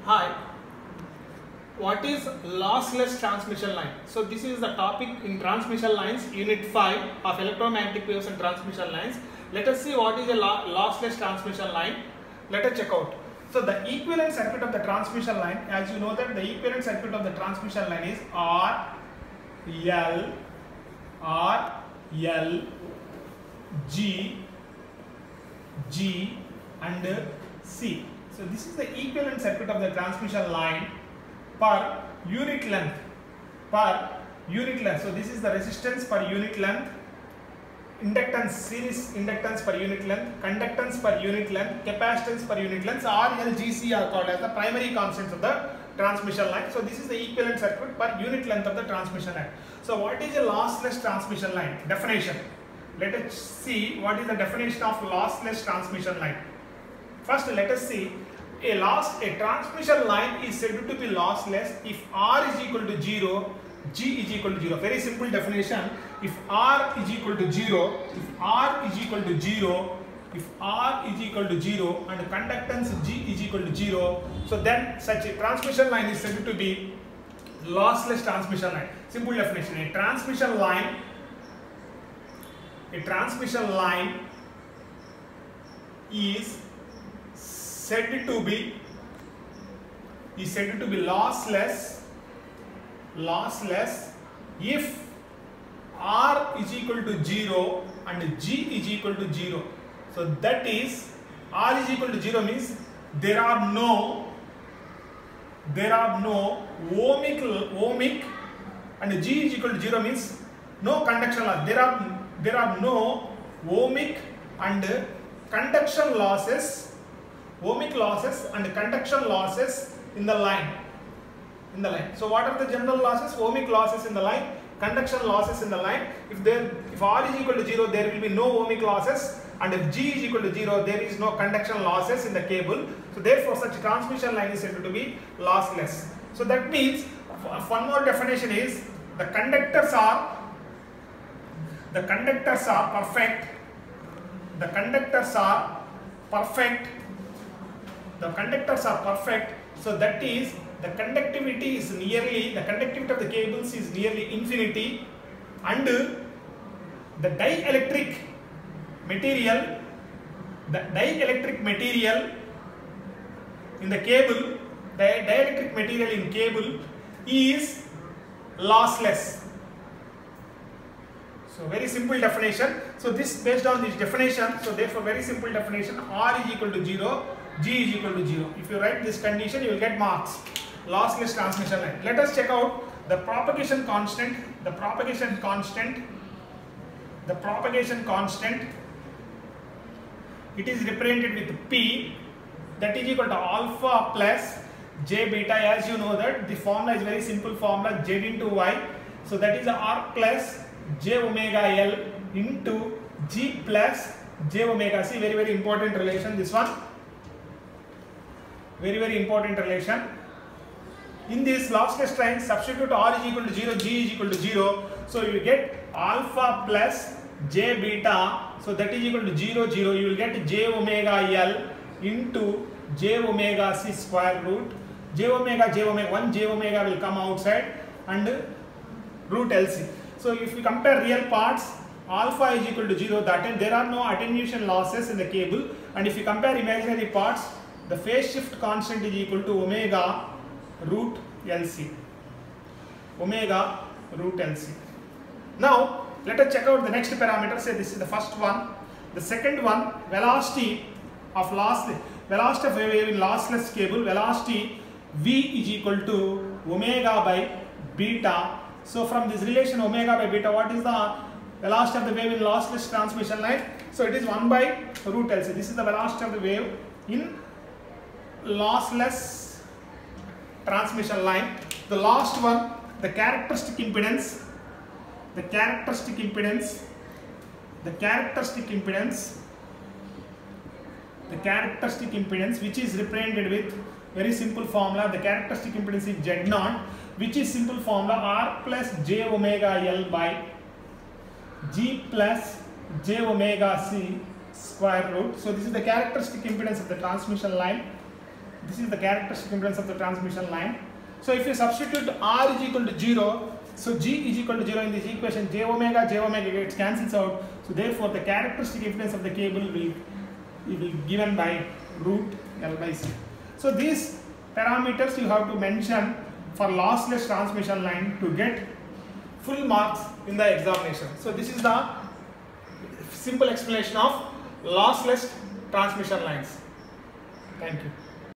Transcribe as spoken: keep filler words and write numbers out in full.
Hi, what is lossless transmission line? So this is the topic in transmission lines, unit five of electromagnetic waves and transmission lines. Let us see what is a lossless transmission line. Let us check out. So the equivalent circuit of the transmission line, as you know that the equivalent circuit of the transmission line is R, L, R, L, G, G and C. So this is the equivalent circuit of the transmission line per unit length, per unit length. So this is the resistance per unit length, inductance, series inductance per unit length, conductance per unit length, capacitance per unit length. So R, L, G, C are called as the primary constants of the transmission line. So this is the equivalent circuit per unit length of the transmission line. So what is a lossless transmission line? Definition. Let us see what is the definition of lossless transmission line. First, let us see a loss. A transmission line is said to be lossless if R is equal to zero, G is equal to zero. Very simple definition. If R is equal to zero, if R is equal to zero, if R is equal to zero and conductance G is equal to zero, so then such a transmission line is said to be lossless transmission line. Simple definition. A transmission line, a transmission line is said to be is said to be lossless lossless if R is equal to zero and G is equal to zero. So that is, R is equal to zero means there are no there are no ohmic ohmic and G is equal to zero means no conduction loss. There are there are no ohmic and conduction losses ohmic losses and conduction losses in the line in the line. So what are the general losses? Ohmic losses in the line, conduction losses in the line. If there if R is equal to zero, there will be no ohmic losses, and if G is equal to zero, there is no conduction losses in the cable. So therefore such transmission line is said to be lossless. So that means one more definition is the conductors are the conductors are perfect the conductors are perfect the conductors are perfect. So that is, the conductivity is nearly the conductivity of the cables is nearly infinity, and the dielectric material the dielectric material in the cable the dielectric material in cable is lossless. So very simple definition. So this based on this definition, so therefore very simple definition, R is equal to zero, G is equal to zero. If you write this condition, you will get marks. Lossless transmission line. Let us check out the propagation constant. The propagation constant. The propagation constant. It is represented with P, that is equal to alpha plus J beta. As you know that the formula is very simple formula, Z into Y. So that is R plus J omega L into G plus J omega C. Very very important relation this one. Very very important relation. In this lossless line, substitute R is equal to zero, G is equal to zero. So you get alpha plus J beta. So that is equal to zero, zero. You will get J omega L into J omega C square root. J omega, J omega, one J omega will come outside and root L C. So if we compare real parts, alpha is equal to zero, that is there are no attenuation losses in the cable, and if you compare imaginary parts, the phase shift constant is equal to omega root L C. Omega root L C. Now let us check out the next parameter. Say this is the first one. The second one, velocity of lossless velocity of wave in lossless cable, velocity V is equal to omega by beta. So from this relation omega by beta, what is the velocity of the wave in lossless transmission line? So it is one by root L C. This is the velocity of the wave in lossless transmission line. The last one, the characteristic impedance, the characteristic impedance, the characteristic impedance, the characteristic impedance, which is represented with very simple formula. The characteristic impedance is Z naught, which is simple formula R plus J omega L by G plus J omega C square root. So this is the characteristic impedance of the transmission line. This is the characteristic impedance of the transmission line. So if you substitute R is equal to zero, so G is equal to zero in this equation, J omega, J omega gets cancels out. So therefore the characteristic impedance of the cable will, will be given by root L by C. So these parameters you have to mention for lossless transmission line to get full marks in the examination. So this is the simple explanation of lossless transmission lines. Thank you.